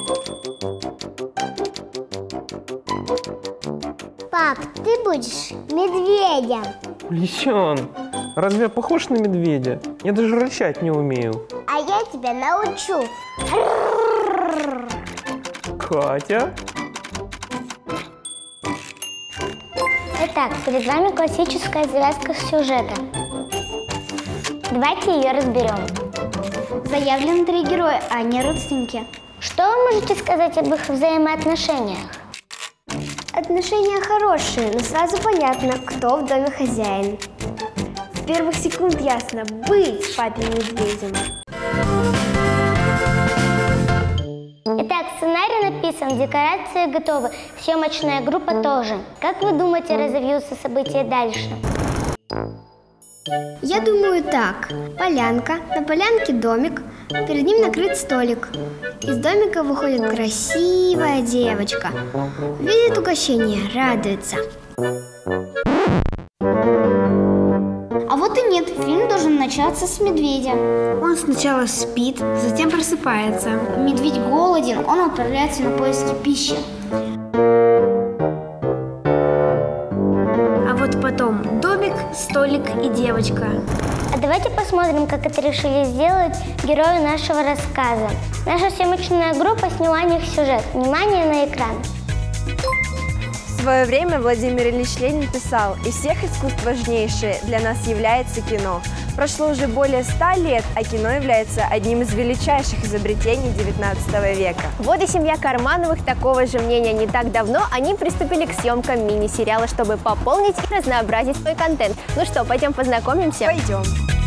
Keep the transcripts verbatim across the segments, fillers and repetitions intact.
Пап, ты будешь медведем. Лисян, разве я похож на медведя? Я даже рычать не умею. А я тебя научу. Катя? Итак, перед вами классическая завязка сюжета. Давайте ее разберем. Заявлены три героя, а они родственники. Что вы можете сказать об их взаимоотношениях? Отношения хорошие, но сразу понятно, кто в доме хозяин. С первых секунд ясно – быть папе медведем. Итак, сценарий написан, декорации готовы, съемочная группа тоже. Как вы думаете, разовьются события дальше? Я думаю так. Полянка, на полянке домик, перед ним накрыт столик. Из домика выходит красивая девочка. Видит угощение, радуется. А вот и нет, фильм должен начаться с медведя. Он сначала спит, затем просыпается. Медведь голоден, он отправляется на поиски пищи. А вот потом домик, столик и девочка. А давайте посмотрим, как это решили сделать герои нашего рассказа. Наша съемочная группа сняла о них сюжет. Внимание на экран. В свое время Владимир Ильич Ленин писал: «Из всех искусств важнейшее для нас является кино». Прошло уже более ста лет, а кино является одним из величайших изобретений девятнадцатого века. Вот и семья Кармановых такого же мнения. Не так давно они приступили к съемкам мини-сериала, чтобы пополнить и разнообразить свой контент. Ну что, пойдем познакомимся? Пойдем.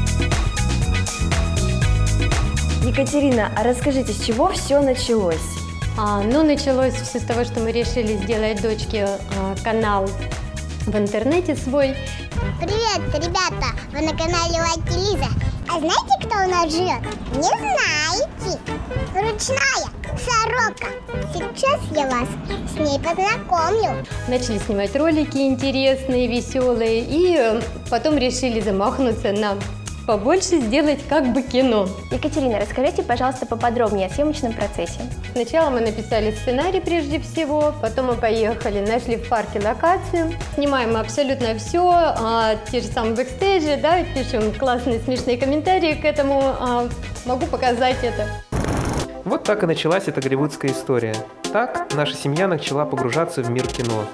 Екатерина, а расскажите, с чего все началось? А, ну, началось все с того, что мы решили сделать дочке а, канал в интернете свой. Привет, ребята! Вы на канале Лайки Лиза. А знаете, кто у нас живет? Не знаете? Ручная сорока. Сейчас я вас с ней познакомлю. Начали снимать ролики интересные, веселые, и потом решили замахнуться на побольше, сделать как бы кино. Екатерина, расскажите, пожалуйста, поподробнее о съемочном процессе. Сначала мы написали сценарий прежде всего, потом мы поехали, нашли в парке локацию, снимаем абсолютно все, а, те же самые бэкстейджи, да, пишем классные смешные комментарии к этому, а, могу показать это. Вот так и началась эта голливудская история. Так наша семья начала погружаться в мир кино.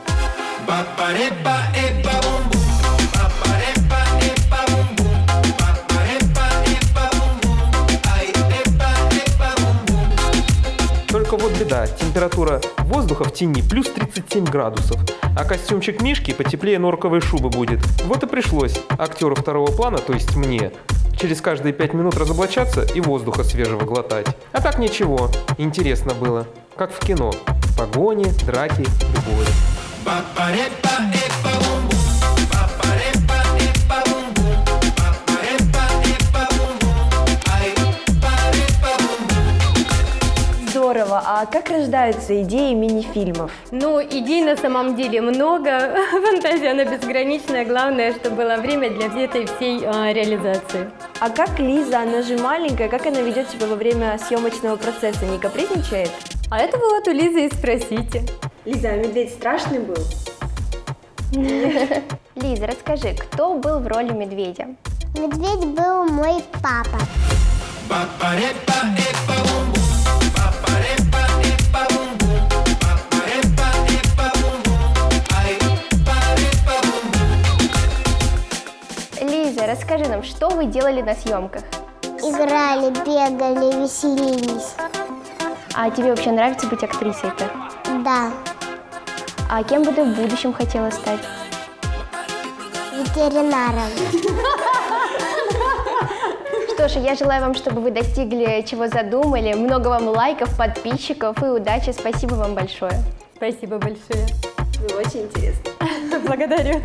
Только вот беда, температура воздуха в тени плюс тридцать семь градусов, а костюмчик Мишки потеплее норковой шубы будет. Вот и пришлось актеру второго плана, то есть мне, через каждые пять минут разоблачаться и воздуха свежего глотать. А так ничего, интересно было, как в кино. Погони, драки, любовь. Здорово. А как рождаются идеи мини-фильмов? Ну, идей на самом деле много, фантазия она безграничная, главное, чтобы было время для этой всей а, реализации. А как Лиза, она же маленькая, как она ведет себя во время съемочного процесса, не капризничает? А это вот у Лизы и спросите. Лиза, а медведь страшный был? Лиза, расскажи, кто был в роли медведя? Медведь был мой папа. Лиза, расскажи нам, что вы делали на съемках? Играли, бегали, веселились. А тебе вообще нравится быть актрисой-то? Да. А кем бы ты в будущем хотела стать? Ветеринаром. Что ж, я желаю вам, чтобы вы достигли, чего задумали. Много вам лайков, подписчиков и удачи. Спасибо вам большое. Спасибо большое. Было очень интересно. Благодарю.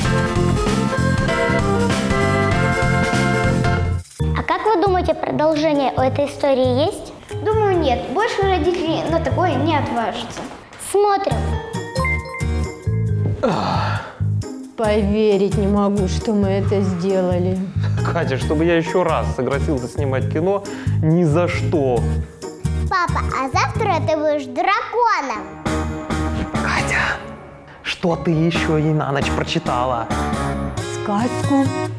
А как вы думаете, продолжение у этой истории есть? Думаю, нет. Больше родители на такое не отважатся. Смотрим. Поверить не могу, что мы это сделали. Катя, чтобы я еще раз согласился снимать кино, ни за что. Пап, папа, а завтра ты будешь драконом. Катя, что ты еще ей на ночь прочитала? Сказку.